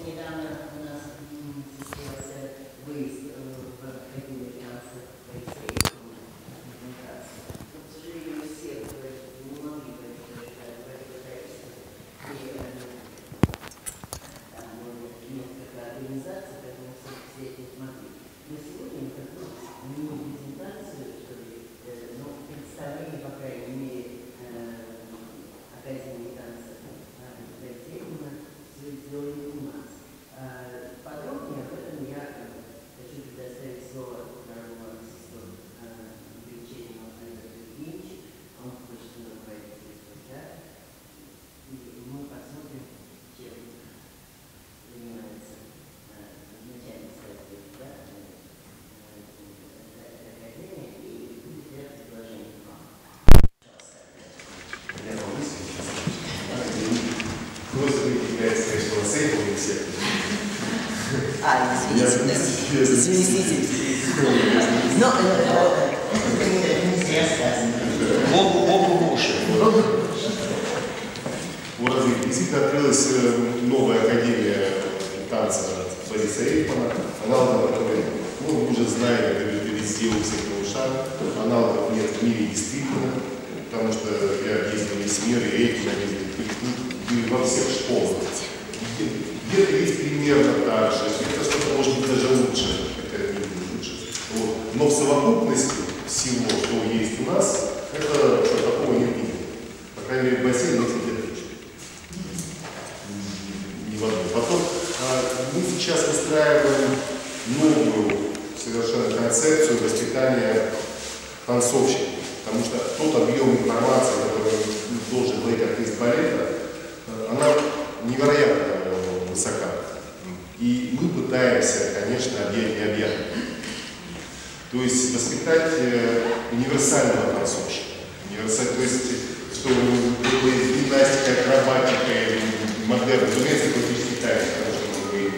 недавно у нас состоялся выезд в Академию танцев полицейского коммуникации. Но, к сожалению, все не могли пытались. И там было несколько организаций, поэтому все это не смогли. Но сегодня мы такую мини-презентацию, что ли, представление, по крайней мере, Академии танцев сделали у нас. Подробнее об этом я хочу предоставить слово народному артисту Греченину Александру Евгеньевичу. Он хочет говорить здесь, и мы посмотрим, чем занимается начальник Академии, и будет сделать предложение вам. Является, конечно, сейфовым всех. Извините. Богу уши. Вот действительно открылась новая академия танца Бориса Эйхмана, аналогов которой, вы уже знаете, это везде у всех на ушах, аналогов нет в мире действительно, потому что я ездил весь мир, и Эйхман ездил во всех школах. Где-то есть примерно так же, где-то что-то может быть даже лучше, хотя не лучше. Вот. Но в совокупности всего, что есть у нас, это такого не видно. По крайней мере, в бассейне есть где-то точно. Не в одной. Потом мы сейчас выстраиваем новую совершенно концепцию воспитания танцовщиков. Потому что тот объем информации, который должен быть артист балета, она невероятно высока. И мы пытаемся, конечно, объять необъятное. То есть воспитать универсального танцовщика. То есть, что было гимнастика, акробатика, модерн, разумеется, классический танец, потому что мы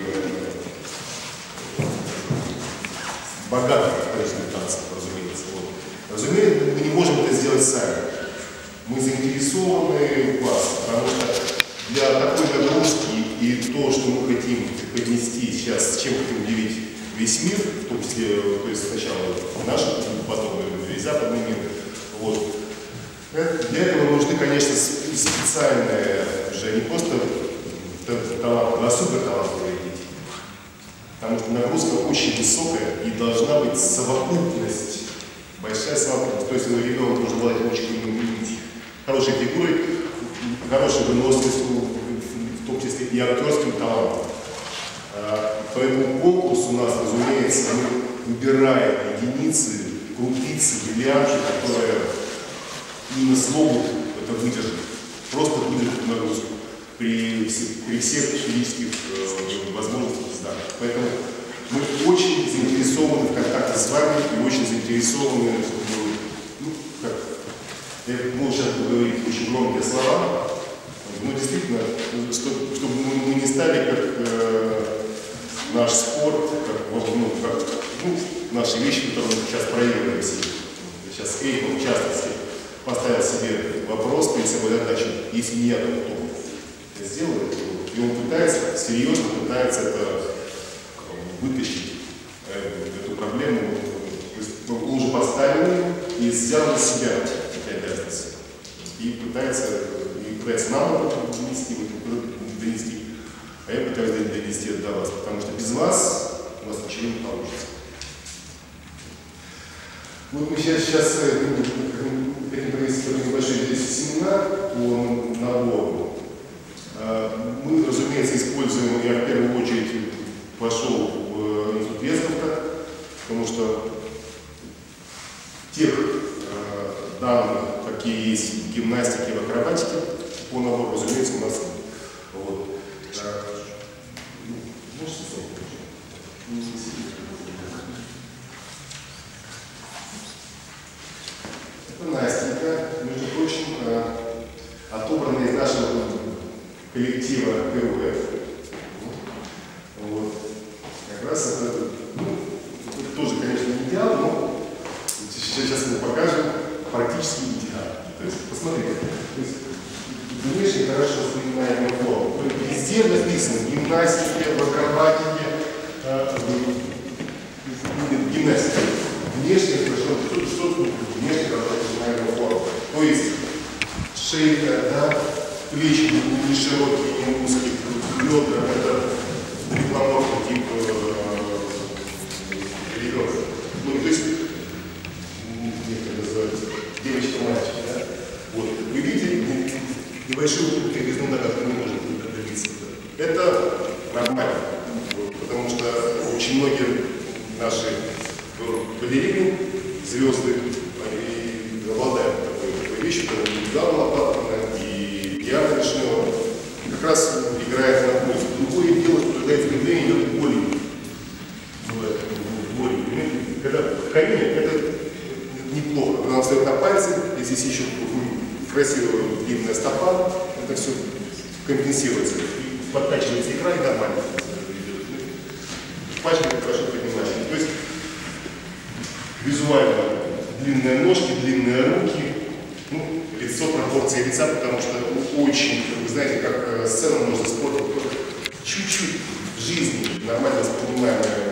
богатый исторический танец, разумеется. Вот. Разумеется, мы не можем это сделать сами. Мы заинтересованы в вас, потому что для такой нагрузки и то, что мы хотим поднести сейчас, чем хотим удивить весь мир, в том числе, то есть сначала наш, потом и западный мир, вот. Для этого нужны, конечно, специальные, уже не просто таланты, а суперталантливые дети. Потому что нагрузка очень высокая и должна быть совокупность, большая совокупность. То есть ребенок должен обладать очень хорошей фигурой, хорошей выносливостью, в том числе и актерским талантом. Поэтому конкурс у нас, разумеется, мы выбираем единицы, крупицы, бриллианты, которые именно смогут это выдержать, просто выдержать нагрузку при всех физических возможностях. Да. Поэтому мы очень заинтересованы в контакте с вами и очень заинтересованы, мы сейчас говорим очень громкие слова, но действительно, чтобы мы не стали как наш спорт, как наши вещи, которые мы сейчас проявляем все. Сейчас Эйхман, в частности, поставил себе вопрос перед собой задачу, если не я, то кто сделает, и он пытается, серьезно пытается это вытащить, эту проблему. То есть он уже поставил ее и взял на себя эти обязанности. И пытается нам это донести, а я пытаюсь донести это до вас, потому что без вас у нас ничего не получится. Вот мы сейчас хотим провести небольшой семинар по набору. Мы, разумеется, используем, я в первую очередь пошел в институт Вестковка, потому что тех данных, какие есть в гимнастике, в акробатике, по набору, разумеется, у нас нет. Вот. Это Настенька, между прочим, отобранная из нашего коллектива героев. Вот. Как раз это, это тоже, конечно, не идеал, но сейчас мы покажем практически идеал. То есть, посмотрите, то есть, внешне хорошо воспринимаемая форма. Везде написано. написано в гимнастике, в акробатике, в гимнастике. Внешне, что внешне наверное, форма. То есть шейка, да, плечи не широкие, не узкие, бедра, это рекламный тип ребенка. Ну, то есть, как называется, девочка-мальчик, да? Вот. Вы видите, небольшую кривизну ногах мы не можем добиться. Это нормально, потому что очень многие наши балерины, звезды, они обладают такой вещью, как и Галина Лопаткина, и Диана Вишнева, как раз играет на пользу. Другое дело, что когда это движение идет болью. Когда колени, это неплохо. Когда он встает на пальцы, если здесь еще красивая длинная стопа, это все компенсируется. И подкачивается икра, и нормально. Пачка хорошо поднимается. То есть визуально длинные ножки, длинные руки, ну, лицо, пропорции лица, потому что очень, вы знаете, как сцена можно спортить, чуть-чуть в жизни нормально воспринимаемое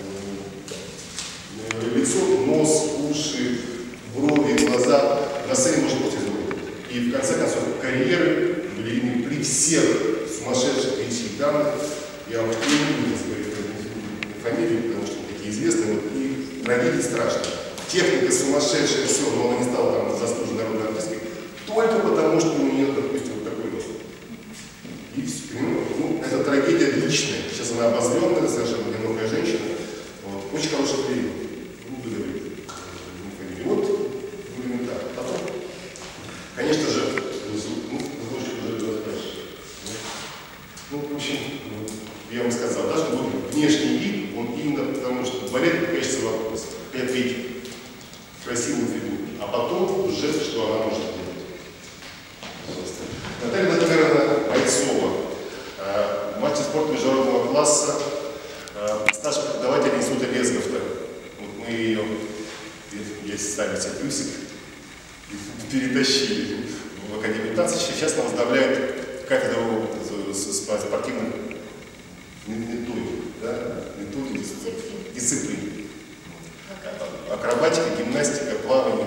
лицо, нос, уши, брови, глаза, на сцене можно быть изменить. И в конце концов карьеры при всех сумасшедших личных данных, я вам не буду говорить фамилию, потому что такие известные, вот, и проверить страшно. Техника сумасшедшая, все, но она не стала там заслуженной народной артисткой, только потому, что у нее, допустим, вот такой нос. И все, ну, это трагедия личная. Сейчас она обозленная, совершенно одинокая женщина. Вот, очень хорошая период. Не буду говорить. Вот, будем так. Потом, конечно же, ну, в общем, я вам сказал, да, что внешний вид, он именно потому, что балет, конечно, вопрос. Хотят видеть красивую фигуру, а потом уже, что она может делать. Наталья Владимировна Бойцова, мастер спорта международного класса, старший преподаватель института Лесговта. Вот мы ее, если ставим себе плюсик, перетащили в Академию танца. Сейчас она возглавляет кафедру спортивных методик, да? Методик, дисциплин. Акробатика, гимнастика, плавание.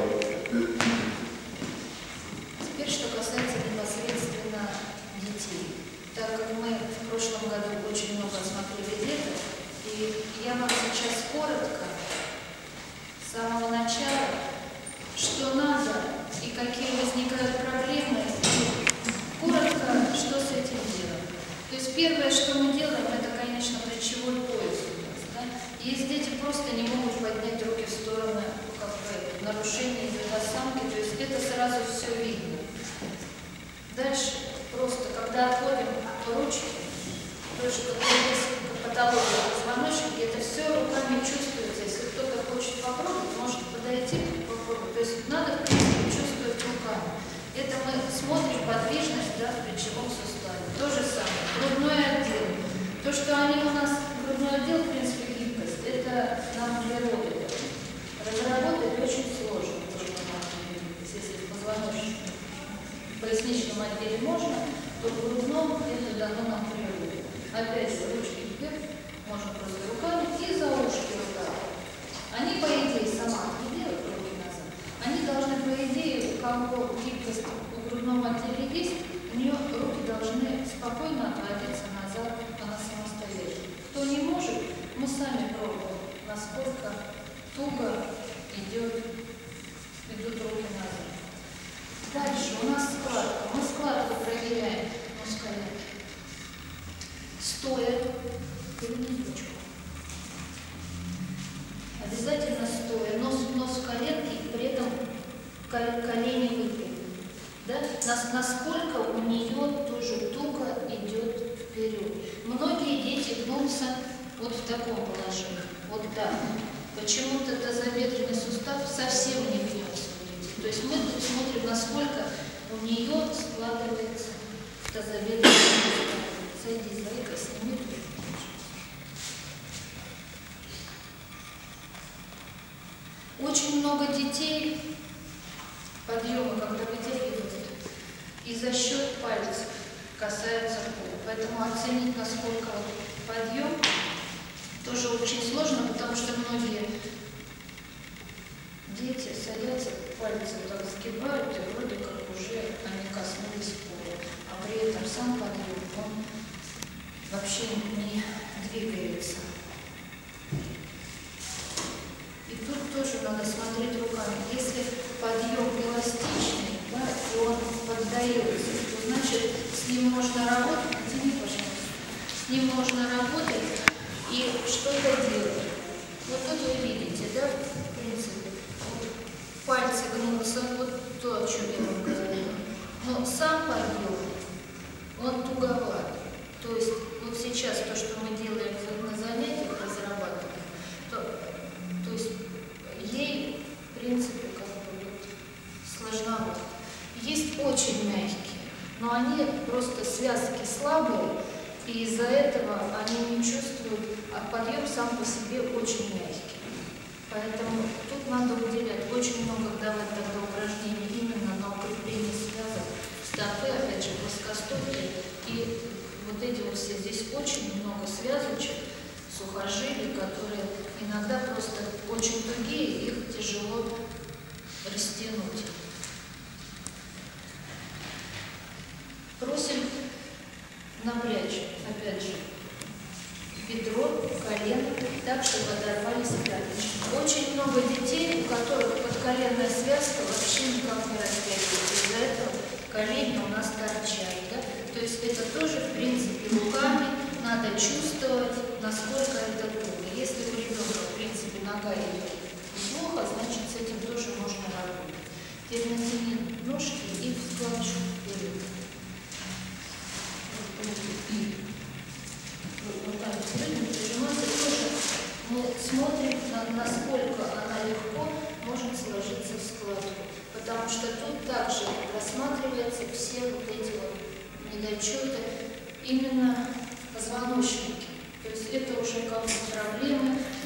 Теперь, что касается непосредственно детей. Так как мы в прошлом году очень много осмотрели деток, и я вам сейчас коротко, с самого начала, что надо и какие возникают проблемы, и коротко, что с этим делать. То есть первое, что мы делаем, это, конечно, плечевой пояс у нас. Да? Есть дети просто не могут поднять руки в стороны, как бы, нарушения или осанки, то есть это сразу все видно. Дальше просто, когда отводим ручки, тоже как патология позвоночника, это все руками чувствуется. Если кто-то хочет попробовать, может подойти попробовать. То есть надо, в принципе, чувствовать руками. Это мы смотрим подвижность, да, в плечевом суставе. То же самое. Грудной отдел. То, что они у нас, грудной отдел, в принципе, гибкость, это нам природа. Разработать очень сложно. Если в позвоночнике, в поясничном отделе можно, то в грудном это дано нам природа. Опять же, ручки вверх, можно просто руками и за ушки руками. Они, по идее, сама не делают руки назад. Они должны, по идее, у кого гибкость в грудном отделе есть, у нее руки должны спокойно отводиться назад, она самостоятельно. Кто не может, мы сами пробуем, насколько туго идут руки назад. Дальше у нас складка. Мы складку проверяем. Стоя, перенес ручку. Обязательно стоя, нос в коленке, и при этом колени выпрямлены. Да? Насколько у нее тоже туго идет вперед. Многие дети гнутся вот в таком положении, вот так. Почему-то тазобедренный сустав совсем не гнется у детей. То есть мы тут смотрим, насколько у нее складывается тазобедренный сустав. Сойди, зайка, сними. Очень много детей подъема, когда выдергивают, и за счет пальцев. касаются пола. Поэтому оценить, насколько вот подъем, тоже очень сложно, потому что многие дети садятся, пальцы так сгибают, и вроде как уже они коснулись пола. А при этом сам подъем, он вообще не двигается. И тут тоже надо смотреть руками. Если подъем эластичный, да, и он поддается, то значит с ним можно работать, оцени, пожалуйста, с ним можно работать и что-то делать. Вот тут вы видите, да, в принципе, пальцы гнутся, вот то, о чем я вам говорила. Но сам подъем, он туговат. То есть вот сейчас то, что мы делаем на занятиях, разрабатываем, то есть ей, в принципе, как бы вот сложновато. Есть очень мягкие, но они просто связки слабые, и из-за этого они не чувствуют, а подъем сам по себе очень мягкий. Поэтому тут надо уделять очень много давать тогда упражнений именно на укрепление связок стопы, опять же, плоскостопия. И вот эти вот все здесь очень много связочек, сухожилий, которые иногда просто очень тугие, их тяжело растянуть. Просим напрячь, опять же, бедро, колено, так, чтобы оторвались пяточки. Очень много детей, у которых подколенная связка вообще никак не растягивается. Из-за этого колени у нас торчат. Да? То есть это тоже, в принципе, руками надо чувствовать, насколько это туго. Если у ребенка, в принципе, нога идет плохо, значит, с этим тоже можно работать. Теперь натяни ножки и в складочку вперед. Вот так прижиматься тоже. Мы смотрим, насколько она легко может сложиться в складку. Потому что тут также рассматриваются все вот эти вот недочеты именно позвоночники. То есть это уже как бы проблемы